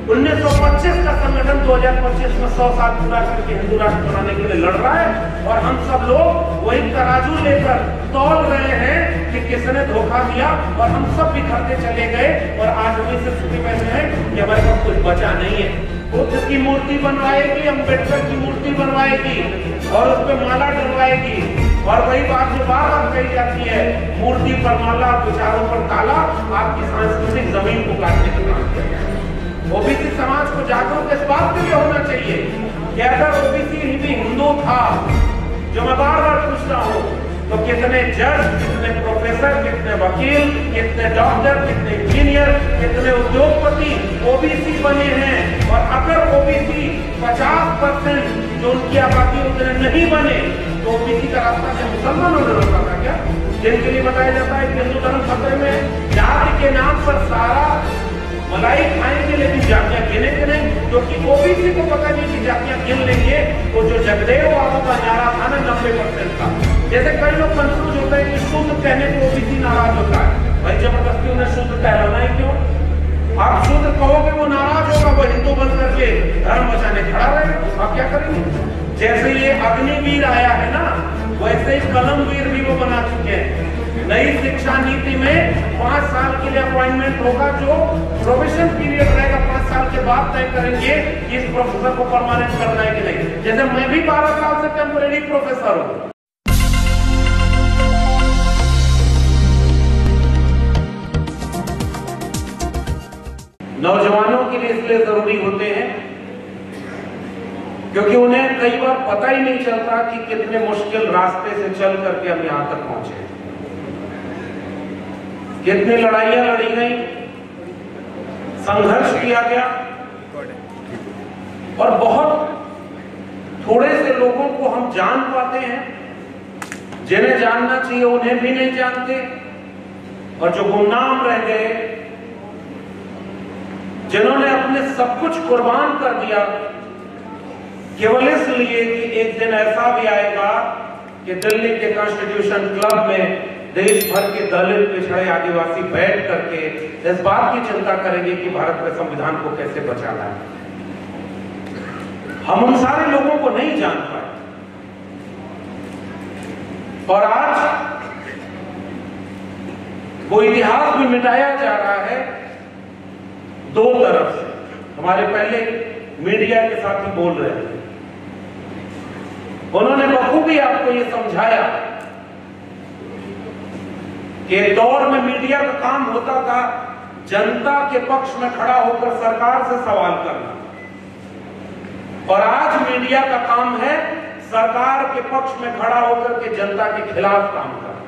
1925 का संगठन 2025 में 100 साल पूरा करके हिंदू राष्ट्र बनाने के लिए लड़ रहा है और हम सब लोग वही तराजू लेकर तौल रहे हैं कि किसने धोखा दिया और हम सब बिखरते चले गए और आज हम इसे स्थिति में हैं कि हमारे पास कुछ बचा नहीं है। बुद्ध की मूर्ति बनवाएगी, अम्बेडकर की मूर्ति बनवाएगी और उस पर माला डलवाएगी और वही बात जो बार बार कही जाती है, मूर्ति पर माला, विचारों पर ताला, आपकी सांस्कृतिक जमीन को काटने का काम किया। ओबीसी समाज को जागरूक इस बात के लिए होना चाहिए कि अगर ओबीसी भी हिंदू था, जो मैं बार बार पूछता हूँ, तो कितने जज, कितने प्रोफेसर, कितने वकील, कितने डॉक्टर, कितने इंजीनियर, कितने उद्योगपति ओबीसी बने हैं। और अगर ओबीसी 50% जो उनकी आबादी उतने नहीं बने तो ओबीसी का रास्ता क्या मुसलमानों ने रोका था क्या? जिनके लिए बताया जाता है कि हिंदू धर्म खतरे में, जाति के नाम पर सारा मलाई खाएंगे लेकिन जातियां गिनेंगे नहीं, क्योंकि ओबीसी को पता नहीं कि जातियां गिन लेंगे तो जो जगदेव बाबू का नारा था ना 90% का, जैसे कई लोग कंफ्यूज होते हैं कि शुद्ध कहने को ओबीसी नाराज होता है। भाई जबरदस्ती उन्हें शुद्ध कहलाना ही क्यों? आप शुद्ध कहोगे वो नाराज होगा, वो हिंदू बन करके धर्म बचाने खड़ा रहेगा, आप क्या करेंगे? जैसे ये अग्निवीर आया है ना, वैसे ही कलमवीर भी वो बना चुके हैं। नई शिक्षा नीति में 5 साल के लिए अपॉइंटमेंट होगा, जो प्रोबेशन पीरियड रहेगा 5 साल के बाद तय करेंगे कि इस प्रोफेसर को परमानेंट करना है कि नहीं। जैसे मैं भी 12 साल से टेम्पोरेरी प्रोफेसर हूं। नौजवानों के लिए इसलिए जरूरी होते हैं क्योंकि उन्हें कई बार पता ही नहीं चलता कि कितने मुश्किल रास्ते से चल करके हम यहां तक पहुंचे, कितनी लड़ाइयां लड़ी गई, संघर्ष किया गया और बहुत थोड़े से लोगों को हम जान पाते हैं, जिन्हें जानना चाहिए उन्हें भी नहीं जानते, और जो गुमनाम रह गए, जिन्होंने अपने सब कुछ कुर्बान कर दिया केवल इसलिए कि एक दिन ऐसा भी आएगा कि दिल्ली के कॉन्स्टिट्यूशन क्लब में देश भर के दलित, पिछड़े, आदिवासी बैठ करके इस बात की चिंता करेंगे कि भारत के संविधान को कैसे बचाना है। हम उन सारे लोगों को नहीं जान पाए और आज वो इतिहास भी मिटाया जा रहा है दो तरफ से। हमारे पहले मीडिया के साथ ही बोल रहे थे, उन्होंने बखूबी आपको ये समझाया कि एक दौर में मीडिया का काम होता था जनता के पक्ष में खड़ा होकर सरकार से सवाल करना, और आज मीडिया का काम है सरकार के पक्ष में खड़ा होकर के जनता के खिलाफ काम करना।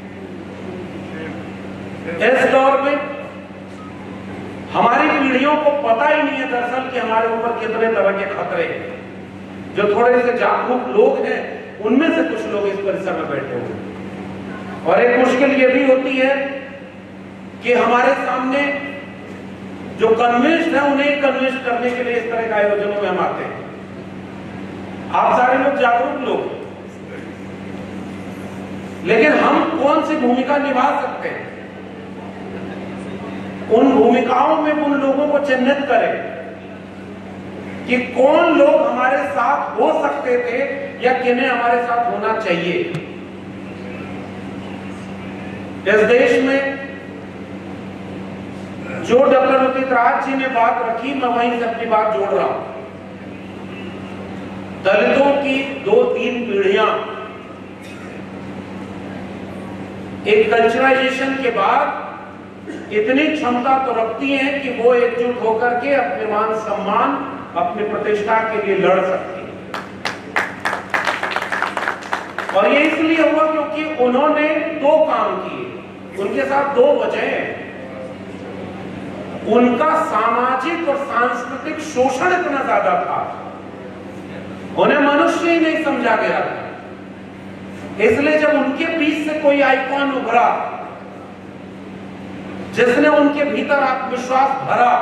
इस दौर में हमारी पीढ़ियों को पता ही नहीं है दरअसल कि हमारे ऊपर कितने तरह के खतरे हैं। जो थोड़े से जागरूक लोग हैं उनमें से कुछ लोग इस परिसर में बैठे हुए हैं, और एक मुश्किल ये भी होती है कि हमारे सामने जो कन्विंस्ड है उन्हें कन्विंस करने के लिए इस तरह के आयोजनों में हम आते हैं। आप सारे लोग जागरूक लोग, लेकिन हम कौन सी भूमिका निभा सकते हैं? उन भूमिकाओं में उन लोगों को चिन्हित करें कि कौन लोग हमारे साथ हो सकते थे या किन्हें हमारे साथ होना चाहिए। इस देश में जो डॉक्टर उदित राज जी ने बात रखी, मैं वहीं से अपनी बात जोड़ रहा हूं। दलितों की 2-3 पीढ़ियां एक कल्चराइजेशन के बाद इतनी क्षमता तो रखती हैं कि वो एकजुट होकर के अपने मान सम्मान, अपनी प्रतिष्ठा के लिए लड़ सकती है। और ये इसलिए हुआ क्योंकि उन्होंने 2 काम किए। उनके साथ 2 वजह हैं। उनका सामाजिक और सांस्कृतिक शोषण इतना ज्यादा था, उन्हें मनुष्य ही नहीं समझा गया था। इसलिए जब उनके बीच से कोई आइकॉन उभरा जिसने उनके भीतर आत्मविश्वास भरा,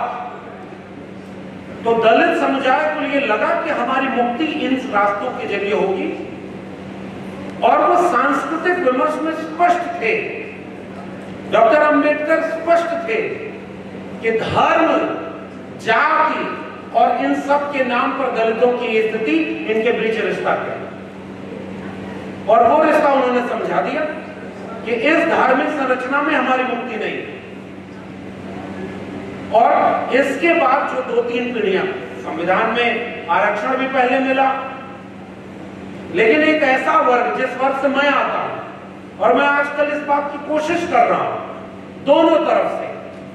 तो दलित समुदाय को ये लगा कि हमारी मुक्ति इन रास्तों के जरिए होगी। और वो सांस्कृतिक विमर्श में स्पष्ट थे। डॉक्टर अंबेडकर स्पष्ट थे कि धर्म जाति और इन सब के नाम पर दलितों की स्थिति, इनके बीच रिश्ता क्या, और वो रिश्ता उन्होंने समझा दिया कि इस धार्मिक संरचना में हमारी मुक्ति नहीं है। और इसके बाद जो 2-3 पीढ़ियां, संविधान में आरक्षण भी पहले मिला, लेकिन एक ऐसा वर्ग जिस वर्ग से मैं आता हूं, और मैं आजकल इस बात की कोशिश कर रहा हूं दोनों तरफ से,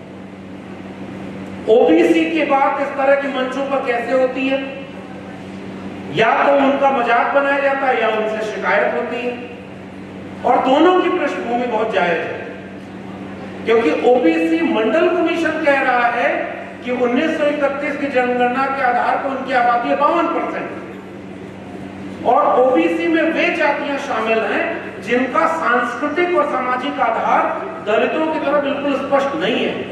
ओबीसी की बात इस तरह के मंचों पर कैसे होती है, या तो उनका मजाक बनाया जाता है या उनसे शिकायत होती है, और दोनों की पृष्ठभूमि बहुत जायज है। क्योंकि ओबीसी मंडल कमीशन कह रहा है कि 1931 की जनगणना के आधार पर उनकी आबादी 52%, और ओबीसी में वे जातियां शामिल हैं जिनका सांस्कृतिक और सामाजिक आधार दलितों की तरह बिल्कुल स्पष्ट नहीं है।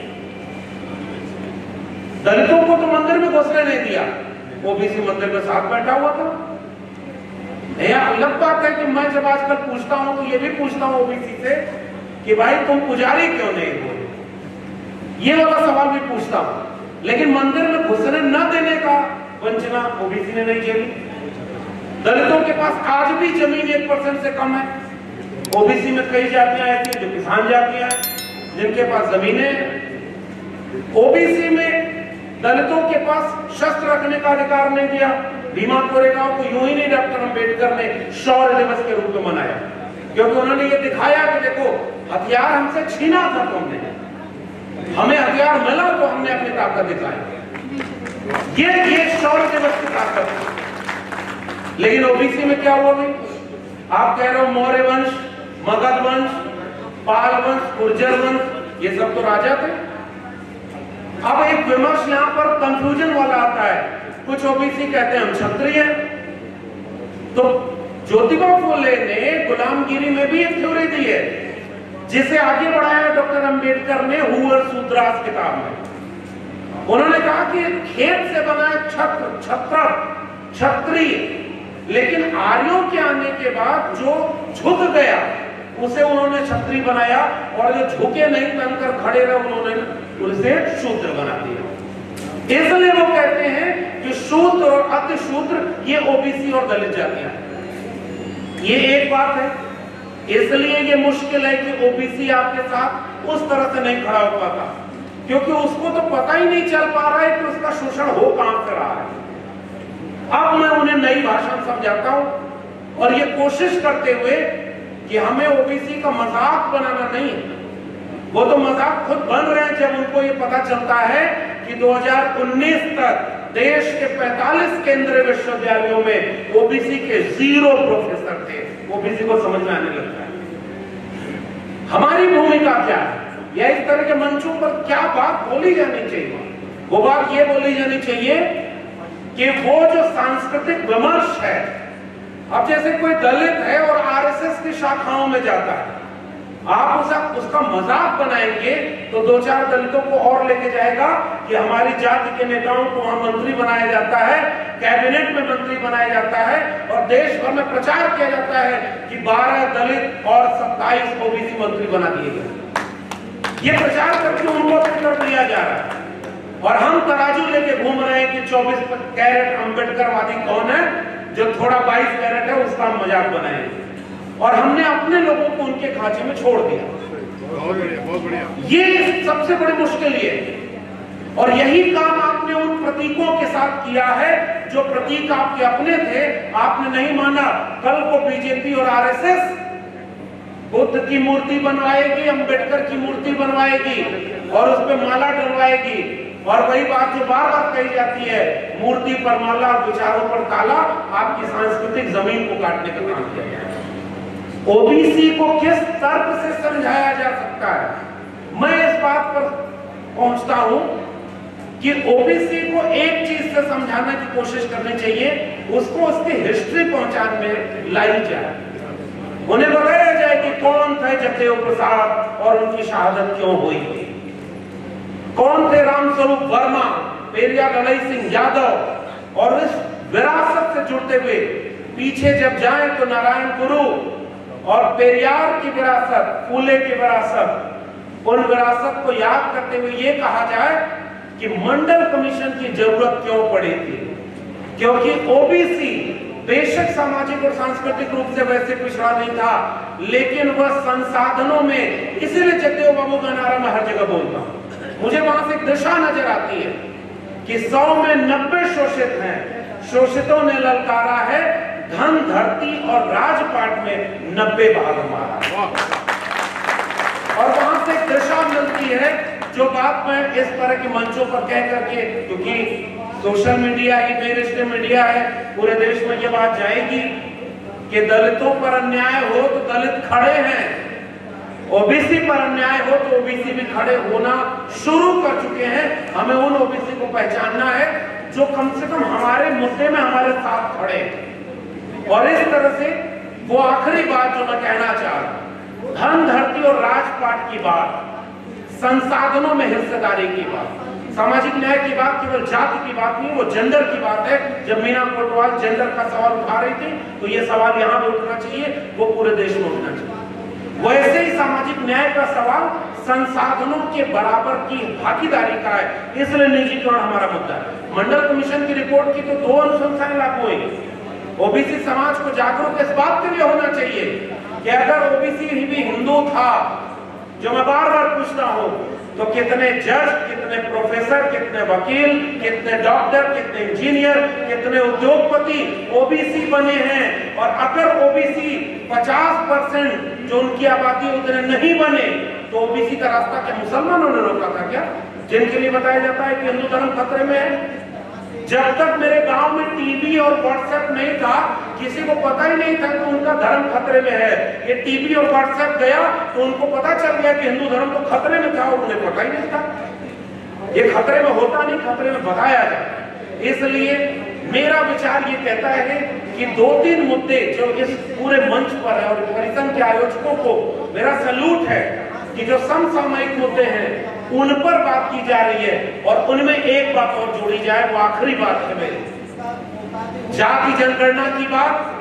दलितों को तो मंदिर में घुसने नहीं दिया, ओबीसी मंदिर में साथ बैठा हुआ था। यह अलग बात है कि मैं जब आजकल पूछता हूं तो ये भी पूछता हूं ओबीसी से कि भाई तुम पुजारी क्यों नहीं हो, ये वाला सवाल भी पूछता हूं। लेकिन मंदिर में घुसने न देने का वंचना ओबीसी ने नहीं झेली। दलितों के पास आज भी जमीन 1% से कम है। ओबीसी में कई जातियां ऐसी जो किसान जातियां हैं जिनके पास जमीनें। ओबीसी में दलितों के पास शस्त्र रखने का अधिकार नहीं दिया। भीमा कोरेगांव को यूं ही नहीं डॉक्टर अंबेडकर ने शौर्य दिवस के रूप में मनाया, क्योंकि उन्होंने ये दिखाया कि देखो हथियार हमसे छीना था तुमने, हमें हथियार मिला तो हमने अपनी ताकत दिखाई। ये शौर्य दिवस की ताकत है। लेकिन ओबीसी में क्या हुआ भाई? आप कह रहे हो मौर्य वंश, मगध वंश, पाल वंश, गुर्जर वंश, ये सब तो राजा थे। अब एक विमर्श यहां पर कंफ्यूजन वाला आता है। कुछ ओबीसी कहते हैं हम क्षत्रिय हैं, तो ज्योतिबा फुले ने गुलामगिरी में भी एक थ्योरी दी है जिसे आगे बढ़ाया डॉक्टर अंबेडकर ने हुअर सूत्रास किताब में। उन्होंने कहा कि खेत से बना छत्र क्षत्रिय, लेकिन आर्यों के आने के बाद जो झुक गया उसे उन्होंने क्षत्रिय बनाया, और जो झुके नहीं तनकर खड़े रहे उन्होंने उसे शूद्र बना दिया। इसलिए वो कहते हैं कि शूद्र और अति शूद्र ये ओबीसी और दलित जातियां। ये एक बात है। इसलिए ये मुश्किल है कि ओबीसी आपके साथ उस तरह से नहीं खड़ा हो पाता, क्योंकि उसको तो पता ही नहीं चल पा रहा है कि उसका शोषण हो कहां से रहा है। अब मैं उन्हें नई भाषा समझाता हूं, और ये कोशिश करते हुए कि हमें ओबीसी का मजाक बनाना नहीं है। वो तो मजाक खुद बन रहे हैं जब उनको ये पता चलता है कि 2019 तक देश के 45 केंद्रीय विश्वविद्यालयों में ओबीसी के 0 प्रोफेसर थे। ओबीसी को समझ में आने लगता है हमारी भूमिका क्या है, या इस तरह के मंचों पर क्या बात बोली जानी चाहिए। वो बात ये बोली जानी चाहिए कि वो जो सांस्कृतिक विमर्श है, अब जैसे कोई दलित है और आरएसएस की शाखाओं में जाता है, आप उसका मजाक बनाएंगे तो 2-4 दलितों को और लेके जाएगा कि हमारी जाति के नेताओं को वहां मंत्री बनाया जाता है, कैबिनेट में मंत्री बनाया जाता है, और देश भर में प्रचार किया जाता है कि 12 दलित और 27 ओबीसी मंत्री बना दिए गए। ये प्रचार करके उनको कर दिया जा रहा है, और हम तराजू लेके घूम रहे हैं कि 24 कैरेट अंबेडकरवादी कौन है, जो थोड़ा 22 कैरेट है उसका हम मजाक बनाएंगे, और हमने अपने लोगों को उनके खांचे में छोड़ दिया। बहुत बढ़िया। ये सबसे बड़ी मुश्किल ये है, और यही काम आपने उन प्रतीकों के साथ किया है जो प्रतीक आपके अपने थे, आपने नहीं माना। कल को बीजेपी और आरएसएस बुद्ध की मूर्ति बनवाएगी, अंबेडकर की मूर्ति बनवाएगी और उस पर माला डलवाएगी, और वही बात जो बार बार कही जाती है, मूर्ति पर माला, विचारों पर ताला, आपकी सांस्कृतिक जमीन को काटने का काम किया जाए। ओबीसी को किस तर्क से समझाया जा सकता है? मैं इस बात पर पहुंचता हूं कि ओबीसी को एक चीज से समझाने की कोशिश करनी चाहिए, उसको उसकी हिस्ट्री पहुंचाने में लाई जाए। उन्हें बताया जाए कि कौन थे जगदेव प्रसाद और उनकी शहादत क्यों हुई, कौन थे रामस्वरूप वर्मा, पेरियार ललई सिंह यादव, और इस विरासत से जुड़ते हुए पीछे जब जाए तो नारायण गुरु और पेरियार की विरासत, फूले की विरासत, उन विरासत को याद करते हुए ये कहा जाए कि मंडल कमीशन की जरूरत क्यों पड़ी थी। क्योंकि ओबीसी बेशक सामाजिक और सांस्कृतिक रूप से वैसे पिछड़ा नहीं था, लेकिन वह संसाधनों में, इसीलिए जगदेव बाबू का नारा मैं हर जगह बोलता हूं। मुझे वहां से एक दिशा नजर आती है कि 100 में 90 शोषित हैं। शोषितों ने ललकारा है, धन धरती और राजपाट में 90 भाग मारा। और वहां से एक दिशा मिलती है, जो बात मैं इस तरह के मंचों पर कह करके, क्योंकि सोशल मीडिया ही मेन मीडिया है, पूरे देश में ये बात जाएगी कि दलितों पर अन्याय हो तो दलित खड़े हैं, ओबीसी पर अन्याय हो तो ओबीसी भी खड़े होना शुरू कर चुके हैं। हमें उन ओबीसी को पहचानना है जो कम से कम हमारे मुद्दे में हमारे साथ खड़े हैं। और इस तरह से वो आखिरी बात जो मैं कहना चाह रहा हूं, धन धरती और राजपाट की बात, संसाधनों में हिस्सेदारी की बात, सामाजिक न्याय की बात केवल जाति की बात नहीं, वो जेंडर की बात है। जब मीना कोटवाल जेंडर का सवाल उठा रही थी तो ये सवाल यहाँ भी उठना चाहिए, वो पूरे देश में उठना चाहिए। वैसे ही सामाजिक न्याय का सवाल संसाधनों के बराबर की भागीदारी का है, इसलिए निजीकरण हमारा मुद्दा है। मंडल कमीशन की रिपोर्ट की तो 2 अनुशंसाएं लागू हुई। ओबीसी समाज को जागरूक इस बात के लिए होना चाहिए कि अगर ओबीसी भी हिंदू था, जो मैं बार बार पूछता हूं, तो कितने जज, कितने प्रोफेसर, कितने वकील, कितने डॉक्टर, कितने इंजीनियर, कितने उद्योगपति ओबीसी बने हैं। और अगर ओबीसी 50% जो उनकी आबादी उतने नहीं बने, तो ओबीसी का रास्ता क्या मुसलमानों ने रोका था क्या? जिनके लिए बताया जाता है कि हिंदू धर्म खतरे में है। जब तक मेरे गांव में टीवी और व्हाट्सएप नहीं था, किसी को पता ही नहीं था कि उनका धर्म खतरे में है। ये टीवी और व्हाट्सएप गया तो उनको पता चल गया कि हिंदू धर्म तो खतरे में था, और उन्हें पता ही नहीं था। ये खतरे में होता नहीं, खतरे में बताया जाता। इसलिए मेरा विचार ये कहता है कि 2-3 मुद्दे जो इस पूरे मंच पर है, और परिसंघ के आयोजकों को मेरा सैल्यूट है कि जो समसामयिक मुद्दे हैं उन पर बात की जा रही है, और उनमें एक बात और जोड़ी जाए, वो आखिरी बात है मेरी। जाति जनगणना की बात,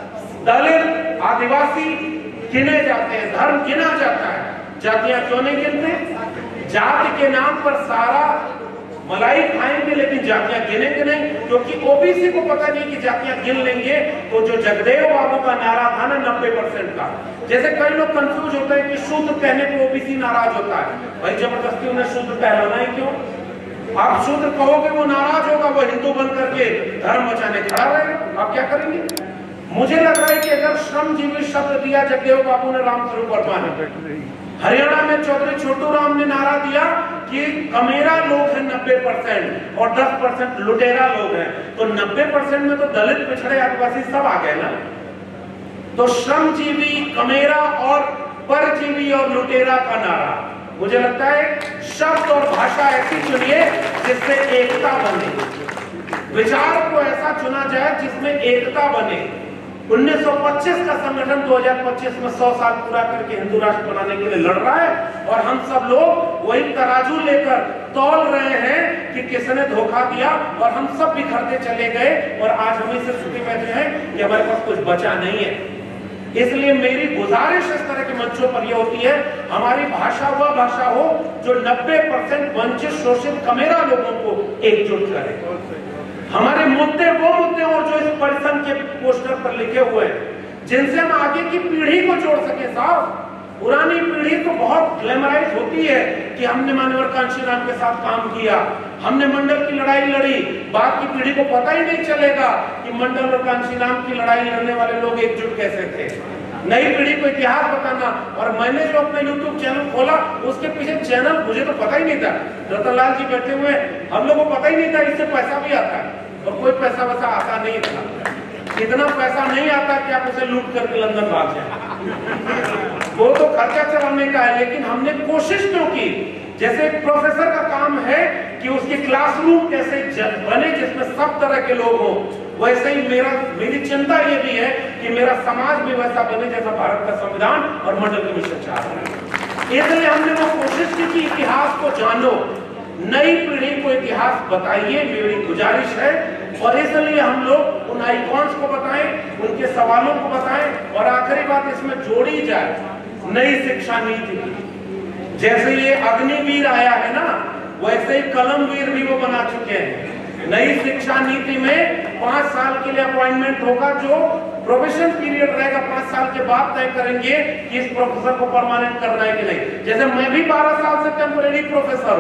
दलित आदिवासी गिने जाते हैं, धर्म गिना जाता है, जातियां क्यों नहीं गिनते? जाति के नाम पर सारा मलाई खाएंगे लेकिन जातियां गिनेंगे नहीं, क्योंकि ओबीसी को पता नहीं कि जातियां गिन लेंगे तो जो जगदेव बाबू का नारा था ना 90% का, जैसे कई लोग कंफ्यूज होते हैं कि शूद्र कहने पे ओबीसी नाराज होता है। भाई जबरदस्ती उन्हें शूद्र कहलाना ही क्यों? आप शूद्र कहोगे वो नाराज होगा, वो हिंदू बन करके धर्म बचाने खड़ा रहेगा, आप क्या करेंगे? मुझे लग रहा है कि अगर श्रमजीवी शब्द दिया जगदेव बाबू ने रामस्वरूप वर्मा ने, हरियाणा में चौधरी छोटू राम ने नारा दिया कि कमेरा लोग हैं 90% और 10% लुटेरा लोग हैं, तो 90% में तो दलित, पिछड़े, आदिवासी सब आ गए ना। तो श्रमजीवी, कमेरा और परजीवी और लुटेरा का नारा, मुझे लगता है शब्द और भाषा ऐसी चुनिए जिससे एकता बने, विचार को ऐसा चुना जाए जिसमें एकता बने। 1925 का संगठन 2025 में 100 साल पूरा करके हिंदू राष्ट्र बनाने के लिए लड़ रहा है, और हम सब लोग वही तराजू लेकर तौल रहे हैं कि किसने धोखा दिया, और हम सब बिखरते चले गए, और आज हम इस स्थिति में हैं कि हमारे पास कुछ बचा नहीं है। इसलिए मेरी गुजारिश इस तरह के मंचों पर यह होती है, हमारी भाषा वह भाषा हो जो 90% वंचित, शोषित, कमेरा लोगों को एकजुट करे। हमारे मुद्दे वो मुद्दे और जो इस परिसंघ के पोस्टर पर लिखे हुए हैं, जिनसे हम आगे की पीढ़ी को जोड़ सके। साहब, पुरानी पीढ़ी तो बहुत ग्लैमराइज होती है कि हमने मान्यवर कांशीराम के साथ काम किया, हमने मंडल की लड़ाई लड़ी, बाद की पीढ़ी को पता ही नहीं चलेगा कि मंडल और कांशीराम की लड़ाई लड़ने वाले लोग एकजुट कैसे थे। नई पीढ़ी को इतिहास बताना, और मैंने जो अपना YouTube चैनल खोला उसके पीछे चैनल मुझे तो पता ही नहीं था, रतनलाल जी बैठे हुए, हम लोगों को पता ही नहीं था इससे पैसा भी आता है, और कोई पैसा वैसा आता नहीं था। इतना पैसा नहीं आता कि आप उसे लूट करके लंदन भाग जाए, वो तो खर्चा चलाने का है। लेकिन हमने कोशिश क्यों की? जैसे एक प्रोफेसर का काम है कि उसके क्लासरूम कैसे बने जिसमें सब तरह के लोग हों, वैसे ही मेरी चिंता ये भी है कि मेरा समाज भी वैसा बने जैसा भारत का संविधान और मंडल कमीशन चाह रहा है। इसलिए हमने वो कोशिश की कि इतिहास को जानो, नई पीढ़ी को इतिहास बताइए, मेरी गुजारिश है। और इसलिए हम लोग उन आइकॉन्स को बताएं, उनके सवालों को बताएं, और आखिरी बात इसमें जोड़ी जाए नई शिक्षा नीति। जैसे ये अग्निवीर आया है ना, वैसे ही कलमवीर भी वो बना चुके हैं। नई शिक्षा नीति में 5 साल के लिए अपॉइंटमेंट होगा, जो प्रोबेशन पीरियड रहेगा 5 साल के बाद तय करेंगे कि इस प्रोफेसर को परमानेंट करना है कि नहीं। जैसे मैं भी 12 साल से टेम्पोरेरी प्रोफेसर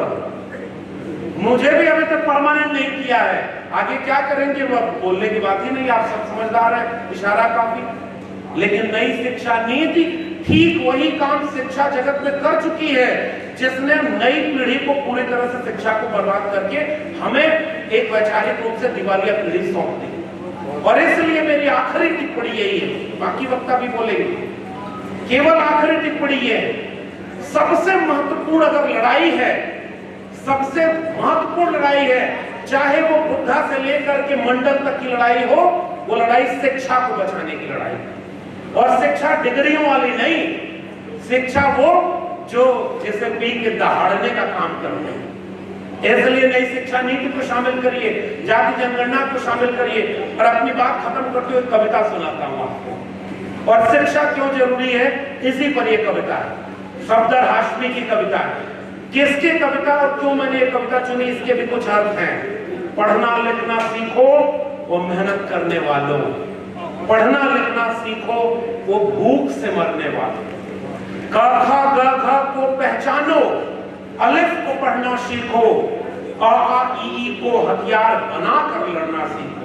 हूं, मुझे भी अभी तक परमानेंट नहीं किया है। आगे क्या करेंगे वो बोलने की बात ही नहीं, आप सब समझदार हैं, इशारा काफी। लेकिन नई शिक्षा नीति ठीक वही काम शिक्षा जगत में कर चुकी है, जिसने नई पीढ़ी को पूरी तरह से शिक्षा को बर्बाद करके हमें एक वैचारिक रूप से दिवालिया पीढ़ी सौंप दी। और इसलिए मेरी आखिरी टिप्पणी यही है, बाकी वक्ता भी बोलेंगे, केवल आखिरी टिप्पणी ये है, सबसे महत्वपूर्ण अगर लड़ाई है, सबसे महत्वपूर्ण लड़ाई है, चाहे वो बुद्धा से लेकर के मंडल तक की लड़ाई हो, वो लड़ाई शिक्षा को बचाने की लड़ाई है। और शिक्षा डिग्रियों वाली नहीं, शिक्षा वो जो जिसे पी के दहाड़ने का काम करते हैं। इसलिए नई शिक्षा नीति को शामिल करिए, जाति जनगणना को शामिल करिए। और अपनी बात खत्म करते हुए कविता सुनाता हूं आपको। और शिक्षा क्यों जरूरी है, इसी पर यह कविता है। सफदर हाशमी की कविता है। किसकी कविता और क्यों मैंने ये कविता चुनी, इसके भी कुछ अर्थ हैं। पढ़ना लिखना सीखो वो मेहनत करने वालों, पढ़ना लिखना सीखो वो भूख से मरने वालों, क ख ग घ को पहचानो, अलिफ को पढ़ना सीखो, अ आ इ ई को हथियार बनाकर लड़ना सीखो।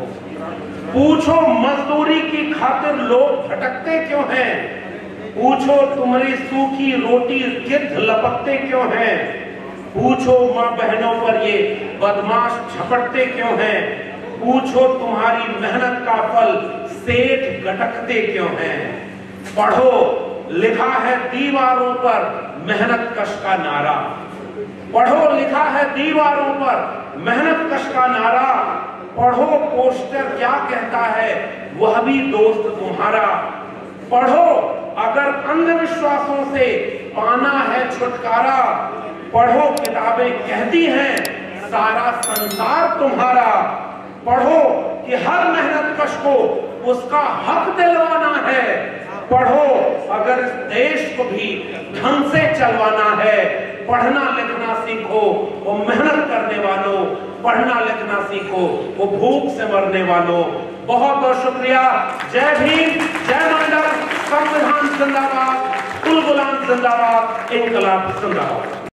पूछो मजदूरी की खातिर लोग भटकते क्यों हैं, पूछो तुम्हारी सूखी रोटी गिद्ध लपकते क्यों हैं, पूछो माँ बहनों पर ये बदमाश झपटते क्यों हैं, पूछो तुम्हारी मेहनत का फल सेठ गटकते क्यों हैं। पढ़ो लिखा है दीवारों पर मेहनत कश का नारा, पढ़ो लिखा है दीवारों पर मेहनत कश का नारा, पढ़ो पोस्टर क्या कहता है वह भी दोस्त तुम्हारा। पढ़ो अगर अंधविश्वासों से पाना है छुटकारा, पढ़ो किताबें कहती हैं सारा संसार तुम्हारा। पढ़ो कि हर मेहनत कश को उसका हक दिलवाना है, पढ़ो अगर इस देश को भी ढंग से चलवाना है। पढ़ना लिखना सीखो वो मेहनत करने वालों, पढ़ना लिखना सीखो वो भूख से मरने वालों। बहुत बहुत शुक्रिया। जय भीम, जय मंडल, संविधान जिंदाबाद, कुल गुलाम जिंदाबाद, इनकलाब जिंदाबाद।